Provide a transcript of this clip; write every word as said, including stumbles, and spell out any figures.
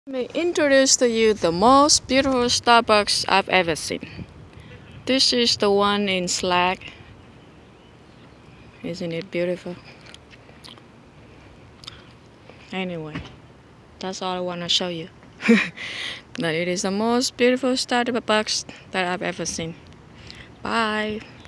Let me introduce to you the most beautiful Starbucks I've ever seen. This is the one in Slack. Isn't it beautiful? Anyway, that's all I want to show you. But it is the most beautiful Starbucks that I've ever seen. Bye.